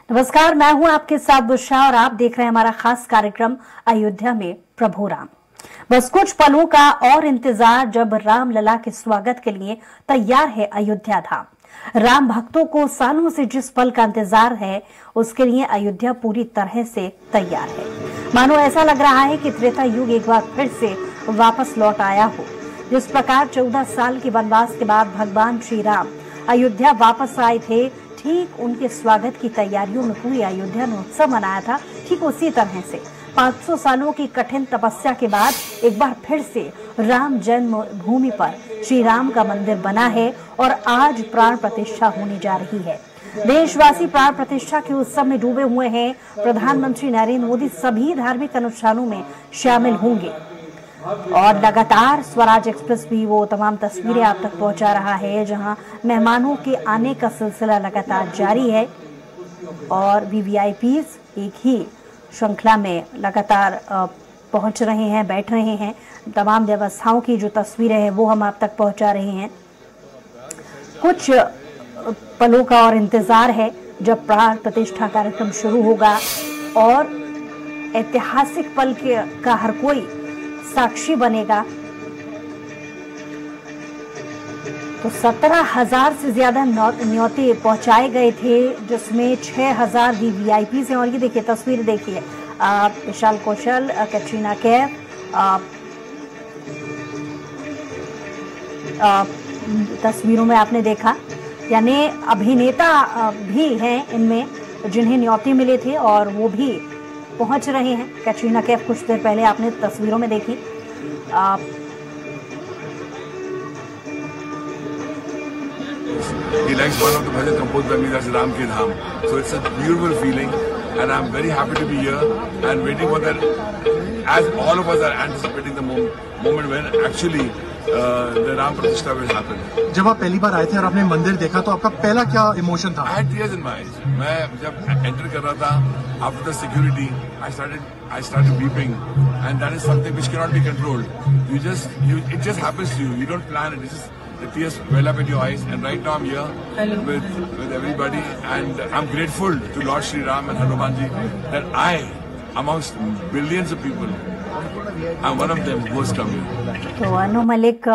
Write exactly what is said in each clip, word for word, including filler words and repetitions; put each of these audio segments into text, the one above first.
नमस्कार, मैं हूं आपके साथ बुशा और आप देख रहे हैं हमारा खास कार्यक्रम अयोध्या में प्रभु राम। बस कुछ पलों का और इंतजार जब राम लला के स्वागत के लिए तैयार है अयोध्या धाम। राम भक्तों को सालों से जिस पल का इंतजार है उसके लिए अयोध्या पूरी तरह से तैयार है। मानो ऐसा लग रहा है कि त्रेता युग एक बार फिर से वापस लौट आया हो। जिस प्रकार चौदह साल के वनवास के बाद भगवान श्री राम अयोध्या वापस आए थे, ठीक उनके स्वागत की तैयारियों में पूरी अयोध्या ने उत्सव मनाया था। ठीक उसी तरह से पाँच सौ सालों की कठिन तपस्या के बाद एक बार फिर से राम जन्म भूमि पर श्री राम का मंदिर बना है और आज प्राण प्रतिष्ठा होने जा रही है। देशवासी प्राण प्रतिष्ठा के उत्सव में डूबे हुए हैं। प्रधानमंत्री नरेंद्र मोदी सभी धार्मिक अनुष्ठानों में शामिल होंगे और लगातार स्वराज एक्सप्रेस भी वो तमाम तस्वीरें आप तक पहुंचा रहा है जहां मेहमानों के आने का सिलसिला लगातार जारी है और वीवीआईपीज एक ही श्रृंखला में लगातार पहुंच रहे हैं, बैठ रहे हैं। तमाम व्यवस्थाओं की जो तस्वीरें हैं वो हम आप तक पहुंचा रहे हैं। कुछ पलों का और इंतजार है जब प्राण प्रतिष्ठा कार्यक्रम शुरू होगा और ऐतिहासिक पल के का हर कोई साक्षी बनेगा। तो सत्रह हजार से ज्यादा न्योते पहुंचाए गए थे जिसमें छह हजार वीवीआईपी हैं। और ये देखिए तस्वीर देखिए, विशाल कौशल, कैटरीना कैफ, तस्वीरों में आपने देखा, यानी अभिनेता भी हैं इनमें जिन्हें न्योते मिले थे और वो भी पहुंच रहे हैं। कैटरीना कैफ कुछ देर पहले आपने तस्वीरों में देखी। आप He likes one of the bhajan composed by me, that's Ram Ke Dham. So it's a beautiful feeling and I'm very happy to be here and waiting for that, as all of us are anticipating the moment, moment when actually uh, the Ram Pratishtha will happen. जब आप पहली बार आए थे और आपने मंदिर देखा तो आपका पहला क्या इमोशन था? I had tears in my eyes. मैं जब enter कर रहा था, after the security, I started, I started weeping, and that is something which cannot be controlled. You just, you, it just happens to you. You don't plan it. It's just the tears well up in your eyes. And right now I'm here Hello. with with everybody, and I'm grateful to Lord Shri Ram and Hanuman Ji that I, amongst billions of people, I'm one of them who has come here. तो अनु मलिक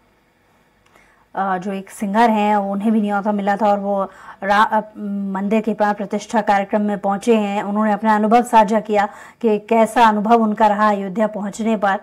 जो एक singer हैं उन्हें भी न्योता मिला था और वो मंदिर के प्राण प्रतिष्ठा कार्यक्रम में पहुंचे हैं। उन्होंने अपना अनुभव साझा किया कि कैसा अनुभव उनका रहा अयोध्या पहुंचने पर।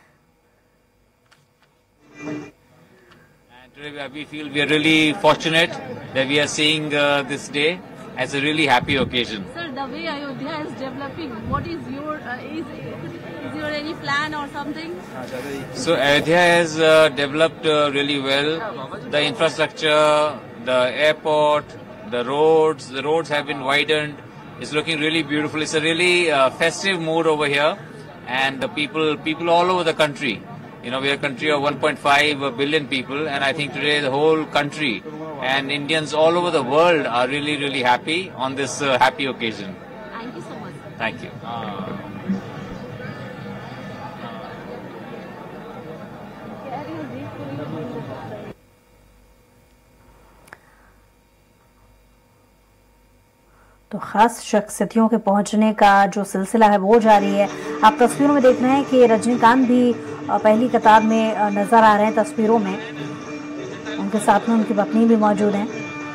Today we feel we are really fortunate that we are seeing uh, this day as a really happy occasion. Sir, the way Ayodhya is developing, what is your uh, is, is there any plan or something? So Ayodhya has uh, developed uh, really well. The infrastructure, the airport, the roads, the roads have been widened. It's looking really beautiful. It's a really uh, festive mood over here, and the people, people all over the country. You know, we are a country of one point five billion people, and I think today the whole country and Indians all over the world are really, really happy on this uh, happy occasion. Thank you so much. Thank you. तो खास शख्सियतों के पहुंचने का जो सिलसिला है वो जारी है। आप तस्वीरों में देख रहे हैं कि रजनीकांत भी पहली कतार में नजर आ रहे हैं तस्वीरों में। उनके साथ में उनकी पत्नी भी मौजूद हैं।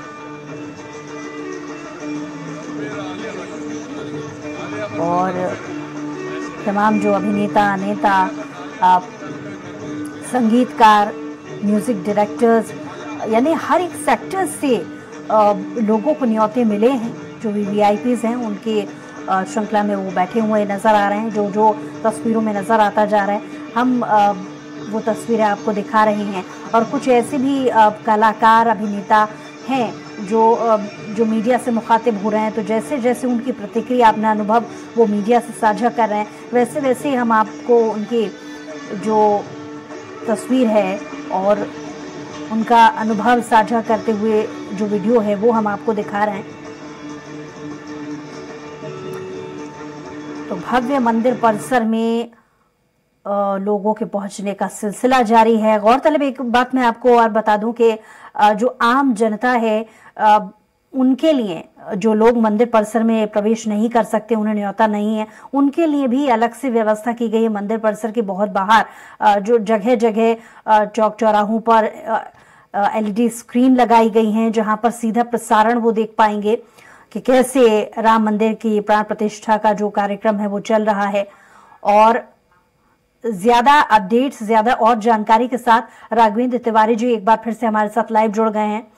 और तमाम जो अभिनेता, नेता, संगीतकार, म्यूजिक डायरेक्टर्स, यानी हर एक सेक्टर से लोगों को न्योते मिले हैं। जो वीवीआईपीज हैं उनके श्रृंखला में वो बैठे हुए नजर आ रहे हैं। जो जो तस्वीरों में नजर आता जा रहा है हम वो तस्वीरें आपको दिखा रहे हैं। और कुछ ऐसे भी कलाकार, अभिनेता हैं जो जो मीडिया से मुखातिब हो रहे हैं। तो जैसे जैसे उनकी प्रतिक्रिया, अपना अनुभव वो मीडिया से साझा कर रहे हैं, वैसे वैसे हम आपको उनकी जो तस्वीर है और उनका अनुभव साझा करते हुए जो वीडियो है वो हम आपको दिखा रहे हैं। तो भव्य मंदिर परिसर में लोगों के पहुंचने का सिलसिला जारी है। गौरतलब एक बात मैं आपको और बता दूं कि जो आम जनता है उनके लिए जो लोग मंदिर परिसर में प्रवेश नहीं कर सकते, उन्हें न्योता नहीं है, उनके लिए भी अलग से व्यवस्था की गई है। मंदिर परिसर के बहुत बाहर जो जगह जगह चौक चौराहों पर एलईडी स्क्रीन लगाई गई हैं, जहां पर सीधा प्रसारण वो देख पाएंगे कि कैसे राम मंदिर की प्राण प्रतिष्ठा का जो कार्यक्रम है वो चल रहा है। और ज्यादा अपडेट्स, ज्यादा और जानकारी के साथ राघवेंद्र तिवारी जी एक बार फिर से हमारे साथ लाइव जुड़ गए हैं।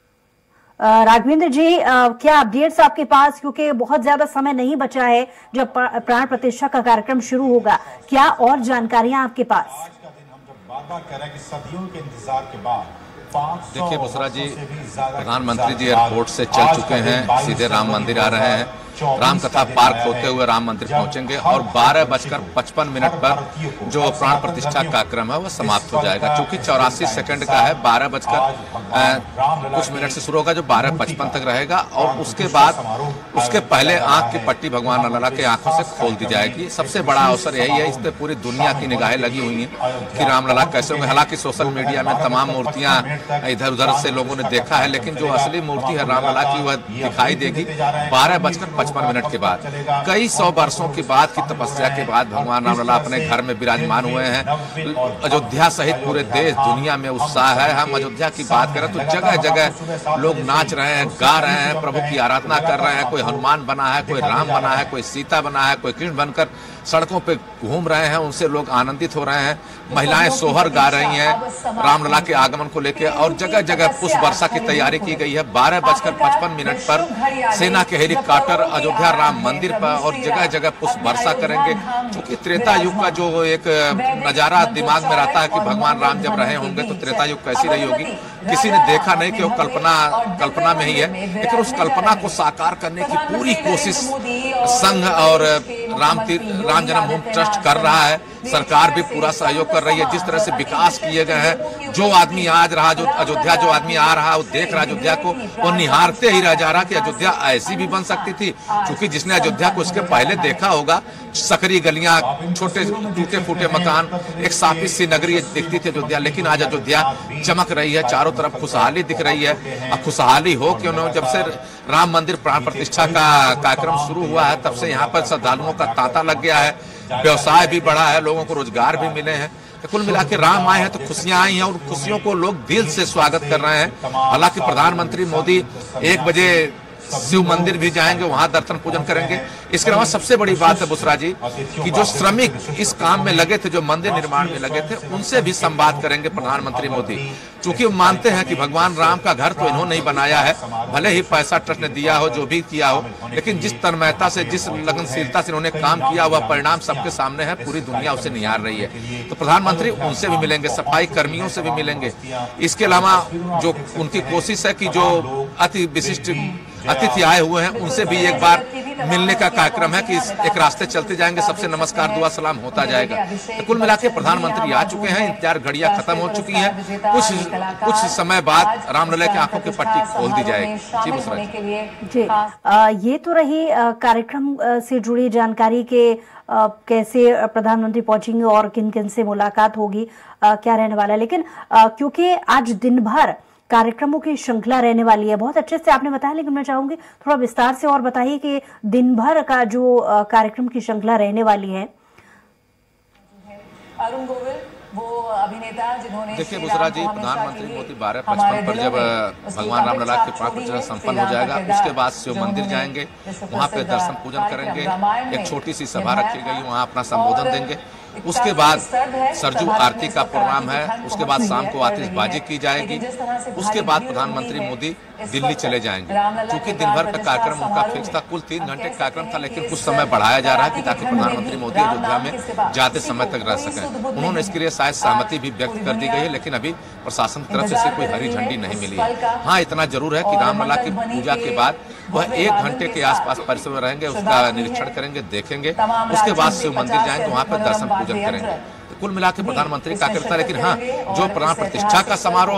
राघवेंद्र जी, क्या अपडेट्स आपके पास, क्योंकि बहुत ज्यादा समय नहीं बचा है जब प्राण प्रतिष्ठा का कार्यक्रम शुरू होगा, क्या और जानकारियां आपके पास? आज का दिन हम जब बार बार कह रहे हैं कि सदियों के इंतजार के बाद देखिए बुसरा जी, प्रधानमंत्री जी एयरपोर्ट से चल चुके हैं, सीधे राम मंदिर आ रहे हैं। राम कथा पार्क होते हुए राम मंदिर पहुंचेंगे और बारह बजकर पचपन मिनट पर जो प्राण प्रतिष्ठा कार्यक्रम है वो समाप्त हो जाएगा। क्योंकि चौरासी सेकंड का है, बारह बजकर कुछ मिनट से शुरू होगा जो बारह पचपन तक रहेगा। और उसके बाद उसके पहले आंख की पट्टी भगवान लला के आंखों से खोल दी जाएगी। सबसे बड़ा अवसर यही है, इस पर पूरी दुनिया की निगाहें लगी हुई हैं कि रामलला कैसे होंगे। हालांकि सोशल मीडिया में तमाम मूर्तियां इधर उधर से लोगों ने देखा है, लेकिन जो असली मूर्ति है रामलला की वह दिखाई देगी बारह बजकर पचपन मिनट के बाद। कई सौ वर्षों के बाद की तपस्या के बाद भगवान रामलला अपने घर में विराजमान हुए हैं। अयोध्या सहित पूरे देश दुनिया में उत्साह है। हम अयोध्या की बात करें तो जगह जगह लोग नाच रहे हैं, गा रहे हैं, प्रभु की आराधना कर रहे हैं। कोई हनुमान बना है, कोई राम बना है, कोई सीता बना है, कोई कृष्ण बनकर सड़कों पे घूम रहे हैं, उनसे लोग आनंदित हो रहे हैं। महिलाएं सोहर गा रही हैं रामलला के आगमन को लेकर और जगह जगह पुष्प वर्षा की तैयारी की गई है। बारह बजकर पचपन मिनट पर सेना के हेलीकॉप्टर अयोध्या राम मंदिर पर और जगह जगह पुष्प वर्षा करेंगे। क्योंकि त्रेता युग का जो एक नजारा दिमाग में रहता है कि भगवान राम जब रहे होंगे तो त्रेता युग कैसी रही होगी, किसी ने देखा नहीं कि वो कल्पना कल्पना में ही है। लेकिन उस कल्पना को साकार करने की पूरी कोशिश संघ और राम राम जन्मभूमि ट्रस्ट कर रहा है। सरकार भी पूरा सहयोग कर रही है। जिस तरह से विकास किए गए हैं, जो आदमी आज रहा, जो अयोध्या जो आदमी आ रहा वो देख रहा अयोध्या को, वो निहारते ही रह जा रहा कि अयोध्या ऐसी भी बन सकती थी। क्योंकि जिसने अयोध्या को इसके पहले देखा होगा, सकरी गलियां, छोटे टूटे फूटे मकान, एक साफी सी नगरी दिखती थी अयोध्या। लेकिन आज अयोध्या चमक रही है, चारों तरफ खुशहाली दिख रही है। अब खुशहाली हो कि उन्होंने जब से राम मंदिर प्राण प्रतिष्ठा का कार्यक्रम शुरू हुआ है तब से यहाँ पर श्रद्धालुओं का तांता लग गया है। व्यवसाय भी बढ़ा है, लोगों को रोजगार भी मिले हैं। तो कुल मिला के राम आए हैं तो खुशियां आई हैं और खुशियों को लोग दिल से स्वागत कर रहे हैं। हालांकि प्रधानमंत्री मोदी एक बजे शिव मंदिर भी जाएंगे, वहां दर्शन पूजन करेंगे। इसके अलावा सबसे बड़ी बात है बुसरा जी कि जो श्रमिक इस काम में लगे थे, जो मंदिर निर्माण में लगे थे, उनसे भी संवाद करेंगे प्रधानमंत्री मोदी। क्योंकि वो मानते हैं कि भगवान राम का घर तो इन्होंने ही बनाया है, भले ही पैसा ट्रस्ट ने दिया हो, जो भी किया हो, लेकिन जिस तन्मयता से, जिस लगनशीलता से इन्होंने काम किया हुआ परिणाम सबके सामने है। पूरी दुनिया उसे निहार रही है। तो प्रधानमंत्री उनसे भी मिलेंगे, सफाई कर्मियों से भी मिलेंगे। इसके अलावा जो उनकी कोशिश है कि जो अति विशिष्ट अतिथि आए हुए हैं उनसे भी एक बार मिलने का कार्यक्रम है कि एक रास्ते चलते जाएंगे, सबसे नमस्कार दुआ सलाम होता जाएगा। तो कुल मिला के प्रधानमंत्री आ चुके हैं, इंतजार घड़ियां खत्म हो चुकी हैं। कुछ कुछ समय बाद रामलला की आंखों की पट्टी खोल दी जाएगी। जी बुसरा जी, आ, ये तो रही कार्यक्रम से जुड़ी जानकारी के आ, कैसे प्रधानमंत्री पहुंचेंगे और किन किन से मुलाकात होगी, आ, क्या रहने वाला है। लेकिन आ, क्योंकि आज दिन भर कार्यक्रमों की श्रृंखला रहने वाली है, बहुत अच्छे से आपने बताया, लेकिन मैं चाहूंगी थोड़ा विस्तार से और बताइए कि दिन भर का जो कार्यक्रम की श्रृंखला रहने वाली है। अरुण गोविल वो अभिनेता जिन्होंने देखिए बुसरा जी, प्रधानमंत्री मोदी बारह पचपन पर जब भगवान रामलला के प्राण प्रतिष्ठा संपन्न हो जाएगा, उसके बाद शिव मंदिर जाएंगे, वहां पे दर्शन पूजन करेंगे, एक छोटी सी सभा रखी गई, वहां अपना संबोधन देंगे। उसके बाद सरजू आरती का प्रोग्राम है, उसके बाद शाम को आतिशबाजी की जाएगी। उसके बाद प्रधानमंत्री मोदी दिल्ली चले जाएंगे। क्योंकि दिन भर का कार्यक्रम उनका फिक्स था, कुल तीन घंटे का कार्यक्रम था, लेकिन कुछ समय बढ़ाया जा रहा है कि ताकि प्रधानमंत्री मोदी अयोध्या में ज्यादा समय तक रह सकें। उन्होंने इसके लिए शायद सहमति भी व्यक्त कर दी गई है, लेकिन अभी प्रशासन की तरफ से कोई हरी झंडी नहीं मिली है। हाँ, इतना जरूर है कि रामलला की पूजा के बाद वह एक घंटे के आसपास परिसर में रहेंगे, उसका निरीक्षण करेंगे, देखेंगे। उसके बाद शिव मंदिर जाएंगे, वहां पर दर्शन पूजन करेंगे। तो कुल मिला के प्रधानमंत्री का करता है। लेकिन हाँ, जो प्राण प्रतिष्ठा का समारोह है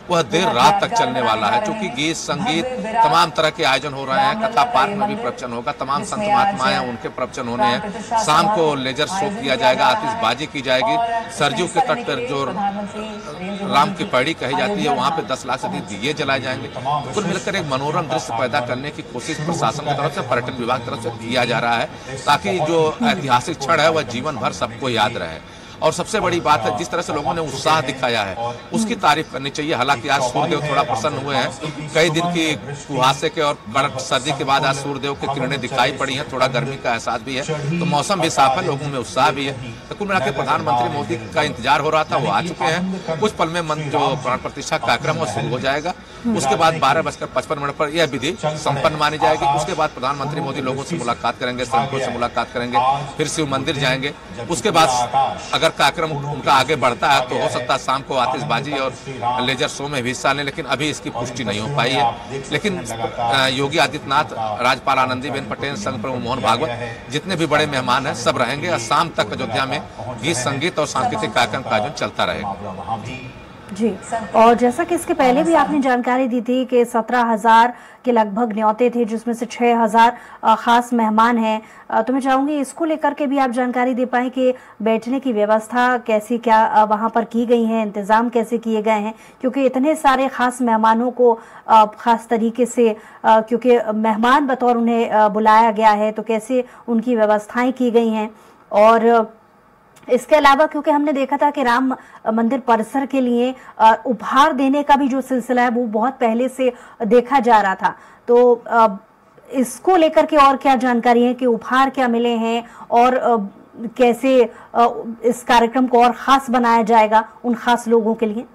वह देर रात तक चलने वाला है, क्योंकि गीत संगीत तमाम तरह के आयोजन हो रहे हैं। कथा पार्क में भी प्रवचन होगा, तमाम संत महात्माएं उनके प्रवचन होने हैं। शाम को लेजर शो किया जाएगा, आतिशबाजी की जाएगी। सरजू के तट पर जो राम की पैड़ी कही जाती है वहां पे दस लाख से अधिक दिए जलाए जाएंगे। कुल मिलकर एक मनोरम दृश्य पैदा करने की कोशिश प्रशासन की तरफ से, पर्यटन विभाग की तरफ से किया जा रहा है, ताकि जो ऐतिहासिक क्षण है वह जीवन भर सबको याद रहे। और सबसे बड़ी बात है, जिस तरह से लोगों ने उत्साह दिखाया है उसकी तारीफ करनी चाहिए। हालांकि आज सूर्यदेव थोड़ा प्रसन्न हुए हैं, कई दिन की कुहासे के और कड़क सर्दी के बाद आज सूर्यदेव की किरणें दिखाई पड़ी हैं, थोड़ा गर्मी का एहसास भी है, तो मौसम भी साफ है, लोगों में उत्साह भी है। तो कुल मिलाकर प्रधानमंत्री मोदी का इंतजार हो रहा था, वो आ चुके हैं। कुछ पल में मन जो प्राण प्रतिष्ठा कार्यक्रम वो शुरू हो जाएगा। उसके बाद बारह बजकर पचपन मिनट पर यह विधि संपन्न मानी जाएगी। उसके बाद प्रधानमंत्री मोदी लोगों से मुलाकात करेंगे, सैनिकों से मुलाकात करेंगे, फिर शिव मंदिर जाएंगे। उसके बाद अगर कार्यक्रम उनका आगे बढ़ता है तो हो सकता है शाम को आतिशबाजी और लेजर शो में भी हिस्सा लें, लेकिन अभी इसकी पुष्टि नहीं हो पाई है। लेकिन योगी आदित्यनाथ, राज्यपाल आनंदीबेन पटेल, संघ प्रमुख मोहन भागवत, जितने भी बड़े मेहमान हैं सब रहेंगे और शाम तक अयोध्या में गीत संगीत और सांस्कृतिक कार्यक्रम का आयोजन चलता रहेगा। जी, और जैसा कि इसके पहले भी आपने जानकारी दी थी कि सत्रह हजार के लगभग न्योते थे, जिसमें से छह हजार खास मेहमान हैं। तो मैं चाहूंगी इसको लेकर के भी आप जानकारी दे पाएं कि बैठने की व्यवस्था कैसी, क्या वहां पर की गई है, इंतजाम कैसे किए गए हैं, क्योंकि इतने सारे खास मेहमानों को खास तरीके से, क्योंकि मेहमान बतौर उन्हें बुलाया गया है, तो कैसे उनकी व्यवस्थाएं की गई हैं। और इसके अलावा क्योंकि हमने देखा था कि राम मंदिर परिसर के लिए उपहार देने का भी जो सिलसिला है वो बहुत पहले से देखा जा रहा था, तो इसको लेकर के और क्या जानकारी है कि उपहार क्या मिले हैं और कैसे इस कार्यक्रम को और खास बनाया जाएगा उन खास लोगों के लिए।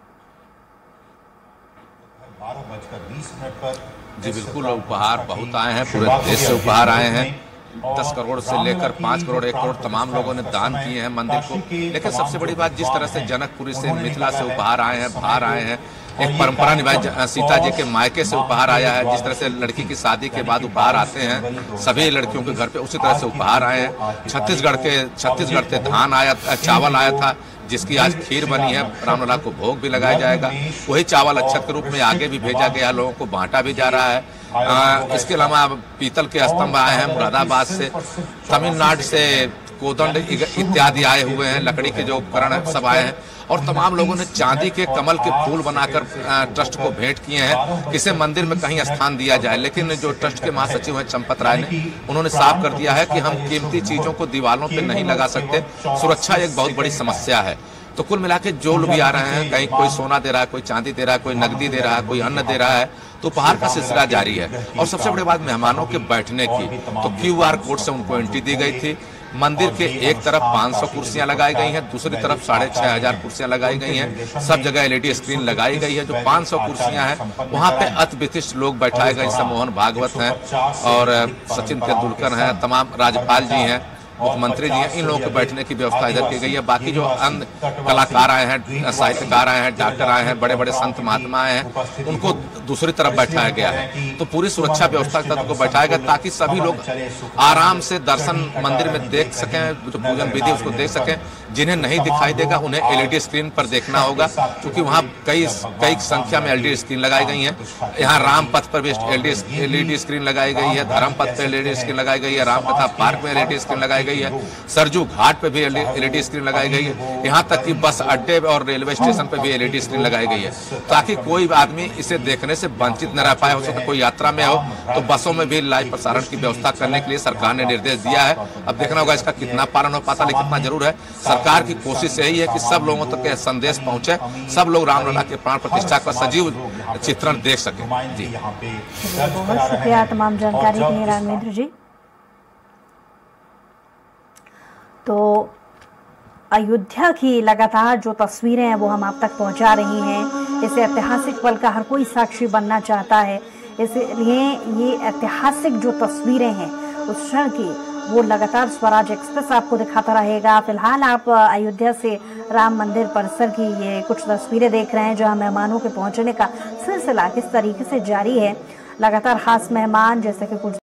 बारह बजकर बीस मिनट पर जी बिल्कुल, उपहार बहुत आए हैं, पूरे देश से उपहार आए हैं। दस करोड़ से लेकर पांच करोड़ एक करोड़ तमाम लोगों ने दान किए हैं मंदिर को। लेकिन सबसे बड़ी बात, जिस तरह से जनकपुरी से, मिथिला से उपहार आए हैं, भार आए हैं, एक परंपरा निभाई। सीता जी के मायके से उपहार आया है, जिस तरह से लड़की की शादी के बाद उपहार आते हैं सभी लड़कियों के घर पे, उसी तरह से उपहार आए हैं। छत्तीसगढ़ के छत्तीसगढ़ से धान आया, चावल आया था, जिसकी आज खीर बनी है, रामलला को भोग भी लगाया जाएगा। वही चावल अक्षत के रूप में आगे भी भेजा गया, लोगों को बांटा भी जा रहा है। आ, इसके अलावा पीतल के स्तंभ आए हैं मुरादाबाद से, तमिलनाडु से कोदंड इत्यादि आए हुए हैं, लकड़ी के जो उपकरण सब आए हैं। और तमाम लोगों ने चांदी के कमल के फूल बनाकर ट्रस्ट को भेंट किए हैं, किसे मंदिर में कहीं स्थान दिया जाए। लेकिन जो ट्रस्ट के महासचिव हैं चंपत राय ने, उन्होंने साफ कर दिया है कि हम कीमती चीजों को दीवारों पे नहीं लगा सकते, सुरक्षा एक बहुत बड़ी समस्या है। तो कुल मिला के जो लोग भी आ रहे हैं, कहीं कोई सोना दे रहा है, कोई चांदी दे रहा है, कोई नकदी दे रहा है, कोई अन्न दे रहा है, तो उपहार का सिलसिला जारी है। और सबसे बड़ी बात मेहमानों के बैठने की, तो क्यू आर कोड से उनको एंट्री दी गई थी। मंदिर के एक तरफ पाँच सौ कुर्सियां लगाई गई हैं, दूसरी तरफ साढ़े छह हजार कुर्सियां लगाई गई हैं। सब जगह एलईडी स्क्रीन लगाई गई है। जो पाँच सौ कुर्सियां हैं वहां पे अति विशिष्ट लोग बैठाए गए, जैसे मोहन भागवत हैं और सचिन तेंदुलकर हैं, तमाम राज्यपाल जी हैं, मुख्यमंत्री जी हैं, इन लोगों के बैठने की व्यवस्था इधर की गई है। बाकी जो अन्य कलाकार आए हैं, साहित्यकार आए हैं, डॉक्टर आए हैं, बड़े बड़े संत महात्मा आए हैं, उनको दूसरी तरफ बैठाया गया है। तो पूरी सुरक्षा व्यवस्था के तहत उनको बैठाया गया, ताकि सभी लोग आराम से दर्शन मंदिर में देख सकें, जो पूजन विधि उसको देख सकें। जिन्हें नहीं दिखाई देगा उन्हें एलईडी स्क्रीन पर देखना होगा, क्योंकि वहाँ कई कई संख्या में एलईडी स्क्रीन लगाई गई है। यहाँ राम पथ पर भी एलईडी स्क्रीन लगाई गई है, धर्म पथ पर एलईडी स्क्रीन लगाई गई है, राम कथा पार्क में एलईडी स्क्रीन लगाई गई है, सरजू घाट पे भी एलईडी स्क्रीन लगाई गई है, यहाँ तक कि बस अड्डे और रेलवे स्टेशन पे भी एलईडी स्क्रीन लगाई गई है, ताकि कोई आदमी इसे देखने से वंचित न रह पाए। हो सकता कोई यात्रा में हो तो बसों में भी लाइव प्रसारण की व्यवस्था करने के लिए सरकार ने निर्देश दिया है। अब देखना होगा इसका कितना पालन हो पाता, लेकिन इतना जरूर है सरकार की कोशिश यही है कि सब लोगों तक यह संदेश पहुंचे, सब लोग रामलला के प्राण प्रतिष्ठा का सजीव चित्रण देख सके। जी बहुत शुक्रिया तमाम जानकारी के लिए राघवेंद्र जी। तो अयोध्या की लगातार जो तस्वीरें हैं वो हम आप तक पहुंचा रही हैं। इस ऐतिहासिक पल का हर कोई साक्षी बनना चाहता है, इसलिए ये ऐतिहासिक जो तस्वीरें हैं उस क्षण की वो लगातार स्वराज एक्सप्रेस आपको दिखाता रहेगा। फिलहाल आप अयोध्या से राम मंदिर परिसर की ये कुछ तस्वीरें देख रहे हैं, जहां मेहमानों के पहुंचने का सिलसिला किस तरीके से जारी है। लगातार खास मेहमान जैसे कि कुछ